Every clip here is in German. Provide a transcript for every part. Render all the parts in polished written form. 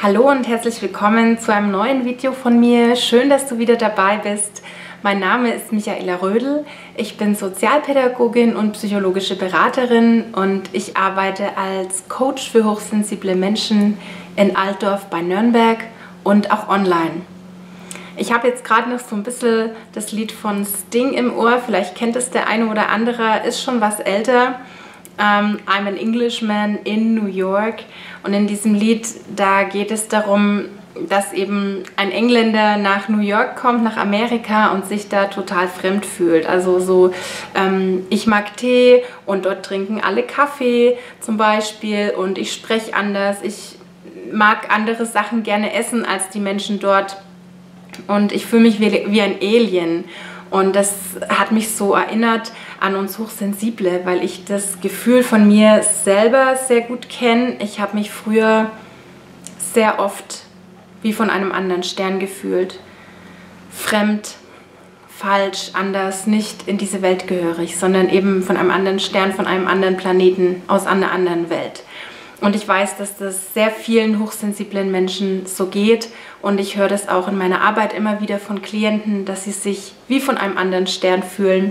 Hallo und herzlich willkommen zu einem neuen Video von mir. Schön, dass du wieder dabei bist. Mein Name ist Michaela Rödl. Ich bin Sozialpädagogin und psychologische Beraterin und ich arbeite als Coach für hochsensible Menschen in Altdorf bei Nürnberg und auch online. Ich habe jetzt gerade noch so ein bisschen das Lied von Sting im Ohr. Vielleicht kennt es der eine oder andere, ist schon was älter. I'm an Englishman in New York. Und in diesem Lied, da geht es darum, dass eben ein Engländer nach New York kommt, nach Amerika und sich da total fremd fühlt. Also so, ich mag Tee und dort trinken alle Kaffee zum Beispiel und ich spreche anders. Ich mag andere Sachen gerne essen als die Menschen dort und ich fühle mich wie ein Alien. Und das hat mich so erinnert an uns Hochsensible, weil ich das Gefühl von mir selber sehr gut kenne. Ich habe mich früher sehr oft wie von einem anderen Stern gefühlt. Fremd, falsch, anders, nicht in diese Welt gehörig, sondern eben von einem anderen Stern, von einem anderen Planeten, aus einer anderen Welt. Und ich weiß, dass das sehr vielen hochsensiblen Menschen so geht. Und ich höre das auch in meiner Arbeit immer wieder von Klienten, dass sie sich wie von einem anderen Stern fühlen.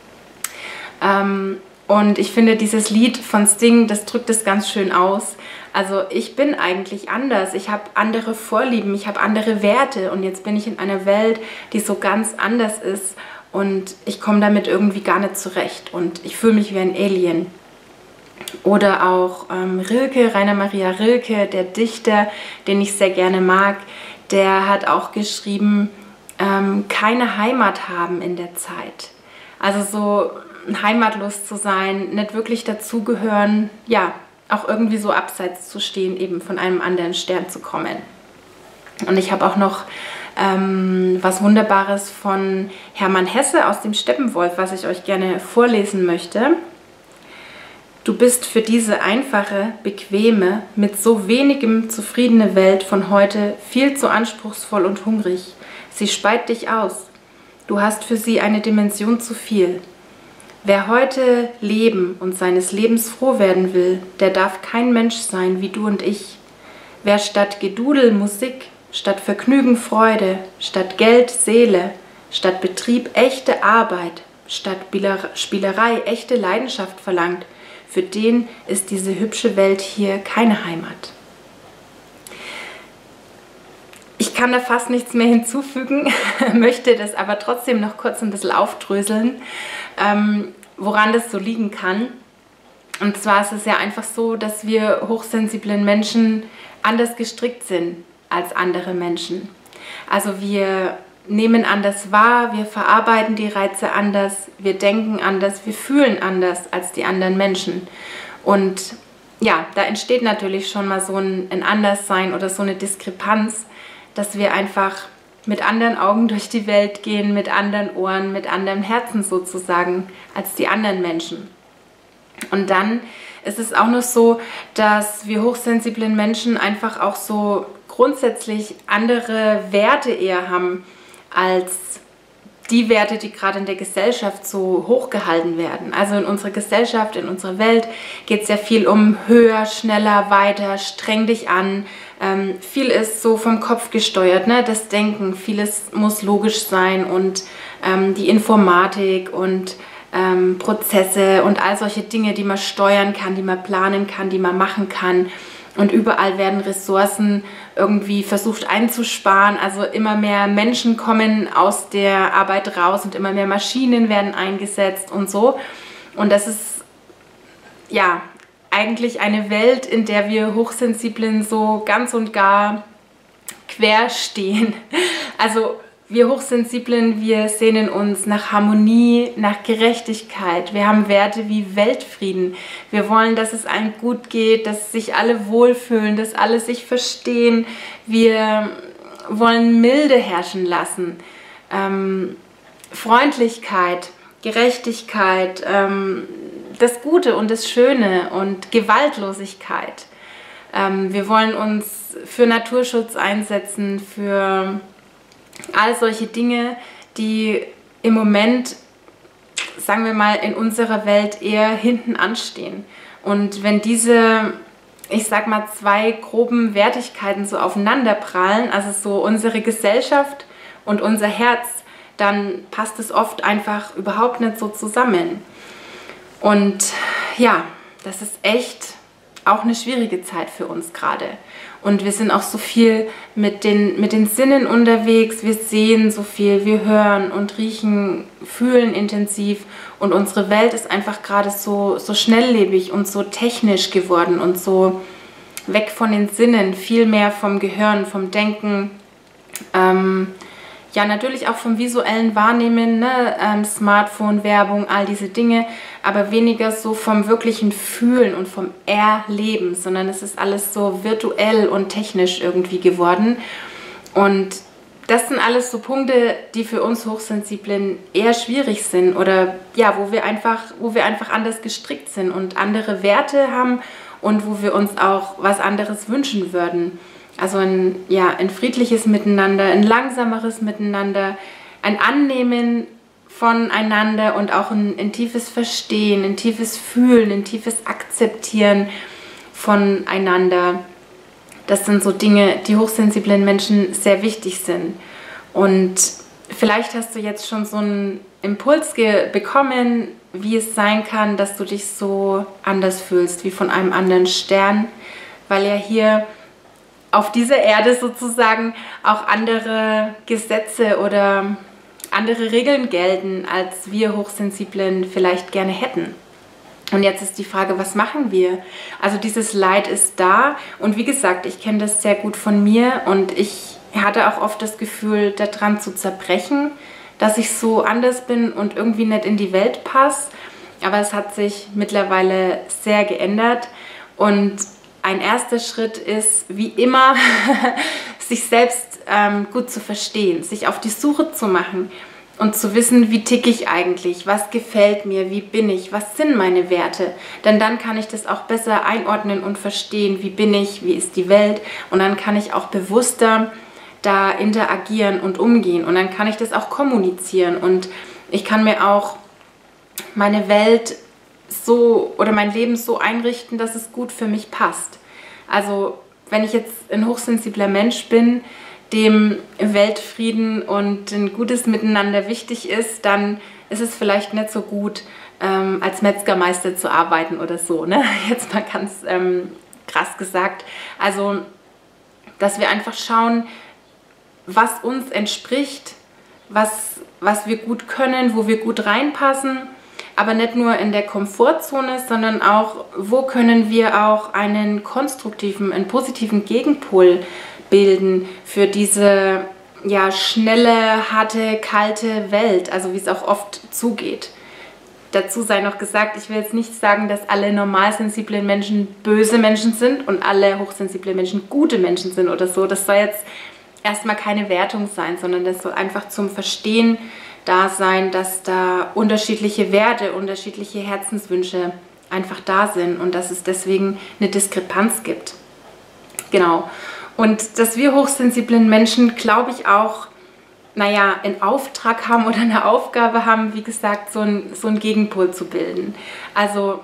Und ich finde, dieses Lied von Sting, das drückt es ganz schön aus. Also ich bin eigentlich anders. Ich habe andere Vorlieben, ich habe andere Werte. Und jetzt bin ich in einer Welt, die so ganz anders ist. Und ich komme damit irgendwie gar nicht zurecht. Und ich fühle mich wie ein Alien. Oder auch Rilke, Rainer Maria Rilke, der Dichter, den ich sehr gerne mag, der hat auch geschrieben, keine Heimat haben in der Zeit. Also so heimatlos zu sein, nicht wirklich dazugehören, ja, auch irgendwie so abseits zu stehen, eben von einem anderen Stern zu kommen. Und ich habe auch noch was Wunderbares von Hermann Hesse aus dem Steppenwolf, was ich euch gerne vorlesen möchte. Du bist für diese einfache, bequeme, mit so wenigem zufriedene Welt von heute viel zu anspruchsvoll und hungrig. Sie speit dich aus. Du hast für sie eine Dimension zu viel. Wer heute leben und seines Lebens froh werden will, der darf kein Mensch sein wie du und ich. Wer statt Gedudel Musik, statt Vergnügen Freude, statt Geld Seele, statt Betrieb echte Arbeit, statt Spielerei echte Leidenschaft verlangt, für den ist diese hübsche Welt hier keine Heimat. Ich kann da fast nichts mehr hinzufügen, möchte das aber trotzdem noch kurz ein bisschen aufdröseln, woran das so liegen kann. Und zwar ist es ja einfach so, dass wir hochsensiblen Menschen anders gestrickt sind als andere Menschen. Also wir nehmen anders wahr, wir verarbeiten die Reize anders, wir denken anders, wir fühlen anders als die anderen Menschen. Und ja, da entsteht natürlich schon mal so ein Anderssein oder so eine Diskrepanz, dass wir einfach mit anderen Augen durch die Welt gehen, mit anderen Ohren, mit anderem Herzen sozusagen als die anderen Menschen. Und dann ist es auch noch so, dass wir hochsensiblen Menschen einfach auch so grundsätzlich andere Werte eher haben, als die Werte, die gerade in der Gesellschaft so hochgehalten werden. Also in unserer Gesellschaft, in unserer Welt geht es ja viel um höher, schneller, weiter, streng dich an. Viel ist so vom Kopf gesteuert, ne? Das Denken, vieles muss logisch sein und die Informatik und Prozesse und all solche Dinge, die man steuern kann, die man planen kann, die man machen kann. Und überall werden Ressourcen irgendwie versucht einzusparen. Also immer mehr Menschen kommen aus der Arbeit raus und immer mehr Maschinen werden eingesetzt und so. Und das ist ja eigentlich eine Welt, in der wir Hochsensiblen so ganz und gar quer stehen. Also wir Hochsensiblen, wir sehnen uns nach Harmonie, nach Gerechtigkeit. Wir haben Werte wie Weltfrieden. Wir wollen, dass es allen gut geht, dass sich alle wohlfühlen, dass alle sich verstehen. Wir wollen Milde herrschen lassen, Freundlichkeit, Gerechtigkeit, das Gute und das Schöne und Gewaltlosigkeit. Wir wollen uns für Naturschutz einsetzen, für all solche Dinge, die im Moment, sagen wir mal, in unserer Welt eher hinten anstehen. Und wenn diese ich sag mal, zwei groben Wertigkeiten so aufeinander prallen, also so unsere Gesellschaft und unser Herz, dann passt es oft einfach überhaupt nicht so zusammen. Und ja, das ist echt auch eine schwierige Zeit für uns gerade. Und wir sind auch so viel mit den Sinnen unterwegs. Wir sehen so viel, wir hören und riechen, fühlen intensiv. Und unsere Welt ist einfach gerade so schnelllebig und so technisch geworden und so weg von den Sinnen, viel mehr vom Gehirn, vom Denken. Ja, natürlich auch vom visuellen Wahrnehmen, ne? Smartphone, Werbung, all diese Dinge, aber weniger so vom wirklichen Fühlen und vom Erleben, sondern es ist alles so virtuell und technisch irgendwie geworden. Und das sind alles so Punkte, die für uns Hochsensiblen eher schwierig sind oder ja, wo wir einfach anders gestrickt sind und andere Werte haben und wo wir uns auch was anderes wünschen würden. Also ein friedliches Miteinander, ein langsameres Miteinander, ein Annehmen voneinander und auch ein tiefes Verstehen, ein tiefes Fühlen, ein tiefes Akzeptieren voneinander. Das sind so Dinge, die hochsensiblen Menschen sehr wichtig sind. Und vielleicht hast du jetzt schon so einen Impuls bekommen, wie es sein kann, dass du dich so anders fühlst, wie von einem anderen Stern, weil ja hier auf dieser Erde sozusagen auch andere Gesetze oder andere Regeln gelten, als wir Hochsensiblen vielleicht gerne hätten. Und jetzt ist die Frage, was machen wir? Also dieses Leid ist da und wie gesagt, ich kenne das sehr gut von mir und ich hatte auch oft das Gefühl, daran zu zerbrechen, dass ich so anders bin und irgendwie nicht in die Welt passe. Aber es hat sich mittlerweile sehr geändert und ein erster Schritt ist, wie immer, sich selbst gut zu verstehen, sich auf die Suche zu machen und zu wissen, wie ticke ich eigentlich, was gefällt mir, wie bin ich, was sind meine Werte. Denn dann kann ich das auch besser einordnen und verstehen, wie bin ich, wie ist die Welt. Und dann kann ich auch bewusster da interagieren und umgehen. Und dann kann ich das auch kommunizieren. Und ich kann mir auch meine Welt so oder mein Leben so einrichten, dass es gut für mich passt. Also wenn ich jetzt ein hochsensibler Mensch bin, dem Weltfrieden und ein gutes Miteinander wichtig ist, dann ist es vielleicht nicht so gut, als Metzgermeister zu arbeiten oder so, ne? Jetzt mal ganz krass gesagt. Also, dass wir einfach schauen, was uns entspricht, was wir gut können, wo wir gut reinpassen, aber nicht nur in der Komfortzone, sondern auch, wo können wir auch einen konstruktiven, einen positiven Gegenpol bilden für diese ja, schnelle, harte, kalte Welt, also wie es auch oft zugeht. Dazu sei noch gesagt, ich will jetzt nicht sagen, dass alle normalsensiblen Menschen böse Menschen sind und alle hochsensiblen Menschen gute Menschen sind oder so. Das soll jetzt erstmal keine Wertung sein, sondern das soll einfach zum Verstehen da sein, dass da unterschiedliche Werte, unterschiedliche Herzenswünsche einfach da sind und dass es deswegen eine Diskrepanz gibt. Genau. Und dass wir hochsensiblen Menschen, glaube ich, auch, naja, einen Auftrag haben oder eine Aufgabe haben, wie gesagt, so einen Gegenpol zu bilden. Also,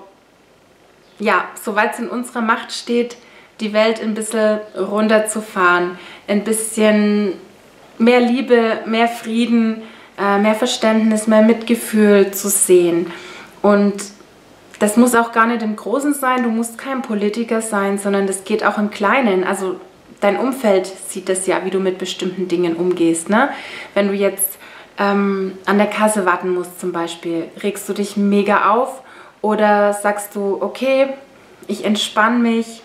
ja, soweit es in unserer Macht steht, die Welt ein bisschen runterzufahren, ein bisschen mehr Liebe, mehr Frieden, mehr Verständnis, mehr Mitgefühl zu sehen. Und das muss auch gar nicht im Großen sein, du musst kein Politiker sein, sondern das geht auch im Kleinen. Also dein Umfeld sieht das ja, wie du mit bestimmten Dingen umgehst, ne? Wenn du jetzt an der Kasse warten musst zum Beispiel, regst du dich mega auf oder sagst du, okay, ich entspanne mich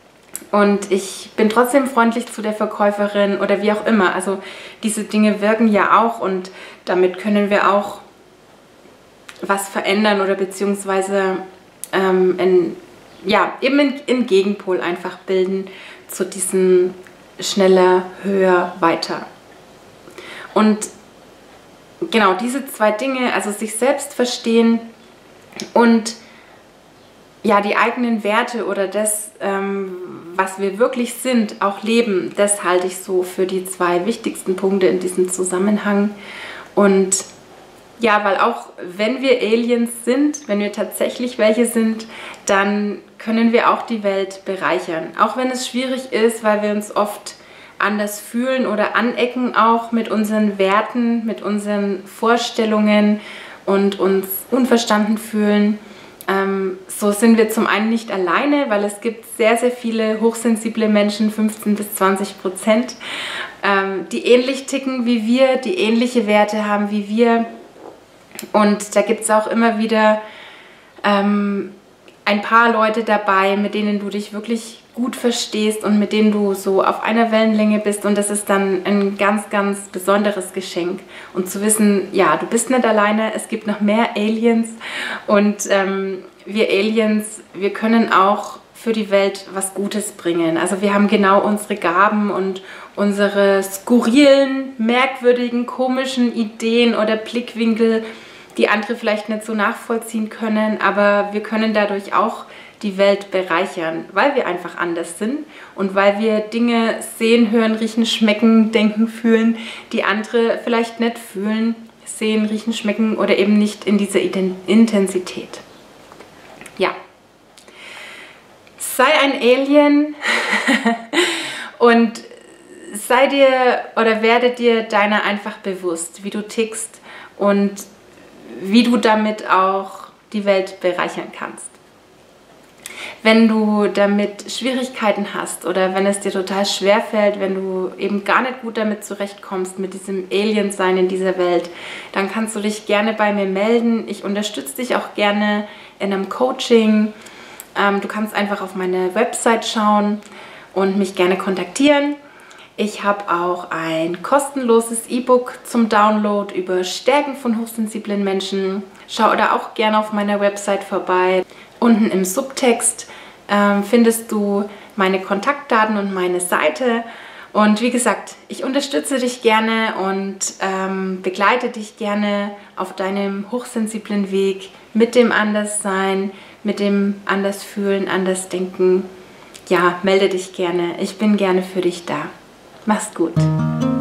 und ich bin trotzdem freundlich zu der Verkäuferin oder wie auch immer. Also diese Dinge wirken ja auch und damit können wir auch was verändern oder beziehungsweise eben in Gegenpol einfach bilden zu diesem schneller, höher, weiter. Und genau diese zwei Dinge, also sich selbst verstehen und ja, die eigenen Werte oder das, was wir wirklich sind, auch leben, das halte ich so für die zwei wichtigsten Punkte in diesem Zusammenhang. Und Ja, weil auch wenn wir Aliens sind, wenn wir tatsächlich welche sind, dann können wir auch die Welt bereichern. Auch wenn es schwierig ist, weil wir uns oft anders fühlen oder anecken auch mit unseren Werten, mit unseren Vorstellungen und uns unverstanden fühlen. So sind wir zum einen nicht alleine, weil es gibt sehr, sehr viele hochsensible Menschen, 15-20%, die ähnlich ticken wie wir, die ähnliche Werte haben wie wir. Und da gibt es auch immer wieder ein paar Leute dabei, mit denen du dich wirklich gut verstehst und mit denen du so auf einer Wellenlänge bist. Und das ist dann ein ganz, ganz besonderes Geschenk. Und zu wissen, ja, du bist nicht alleine, es gibt noch mehr Aliens. Und wir Aliens, wir können auch für die Welt was Gutes bringen. Also wir haben genau unsere Gaben und unsere skurrilen, merkwürdigen, komischen Ideen oder Blickwinkel, die andere vielleicht nicht so nachvollziehen können, aber wir können dadurch auch die Welt bereichern, weil wir einfach anders sind und weil wir Dinge sehen, hören, riechen, schmecken, denken, fühlen, die andere vielleicht nicht fühlen, sehen, riechen, schmecken oder eben nicht in dieser Intensität. Ja. Sei ein Alien und sei dir oder werde dir deiner einfach bewusst, wie du tickst und wie du damit auch die Welt bereichern kannst. Wenn du damit Schwierigkeiten hast oder wenn es dir total schwer fällt, wenn du eben gar nicht gut damit zurechtkommst, mit diesem Alien-Sein in dieser Welt, dann kannst du dich gerne bei mir melden. Ich unterstütze dich auch gerne in einem Coaching. Du kannst einfach auf meine Website schauen und mich gerne kontaktieren. Ich habe auch ein kostenloses E-Book zum Download über Stärken von hochsensiblen Menschen. Schau da auch gerne auf meiner Website vorbei. Unten im Subtext findest du meine Kontaktdaten und meine Seite. Und wie gesagt, ich unterstütze dich gerne und begleite dich gerne auf deinem hochsensiblen Weg mit dem Anderssein, mit dem Andersfühlen, Andersdenken. Ja, melde dich gerne. Ich bin gerne für dich da. Mach's gut.